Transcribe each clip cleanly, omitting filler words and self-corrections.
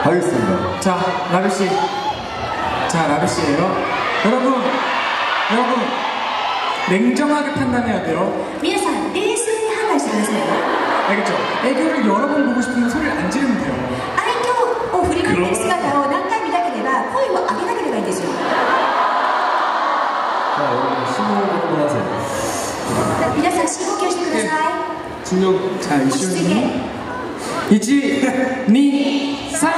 하겠습니다. 자, 라비씨. 자, 라비씨예요. 여러분, 냉정하게 판단해야 돼요. 皆さん、冷静に判断してくださいよ。 알겠죠? 애교를 여러 번 보고 싶으면 소리를 안 지르면 돼요. 愛嬌を振り向いてる姿を何回見たければ、声を上げなければいいんですよ。 자, 여러분 심호흡 한번 하세요. 皆さん、深呼吸してください。 진영, 자, 落ち着い 이슈. て。 1, 2, 3.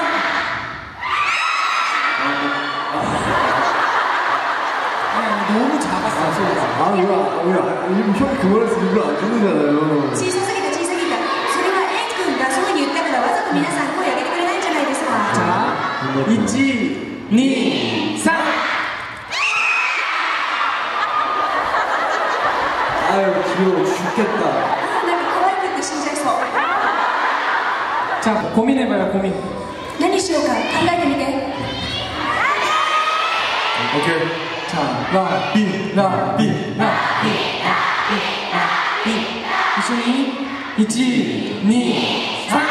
너무 작았어, 소리가. 형이 그 말해서 일부러 안 듣는잖아요. 小さすぎた、小さすぎた。それはエイ君がそういうふうに言ったから、わざと皆さん声上げてくれないんじゃないですか。 자, 1, 2, 3. 아유, 귀여워 죽겠다. なんか可愛くって死んじゃいそう。 자, 고민해봐요, 고민. 何しようか考えてみて。 오케이. 자, 라비. 이슈니, 1, 2, 3.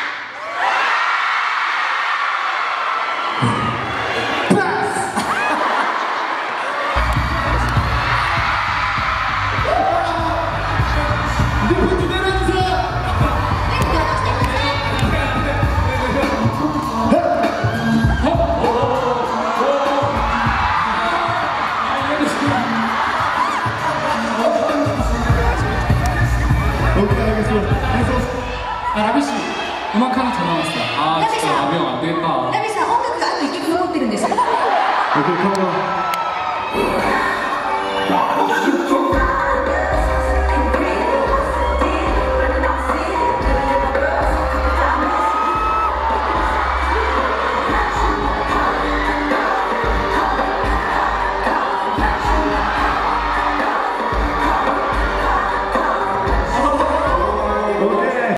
라비씨, 음악 하나 더 나왔어. 아, 진짜 라비 형 안 되겠다. ラビさん、音楽があと1曲残ってるんです。 오케이, 컴온.